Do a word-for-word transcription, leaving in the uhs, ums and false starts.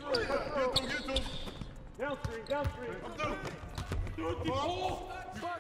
Get him, get him. Downstream, downstream. I'm down. Tutti, four,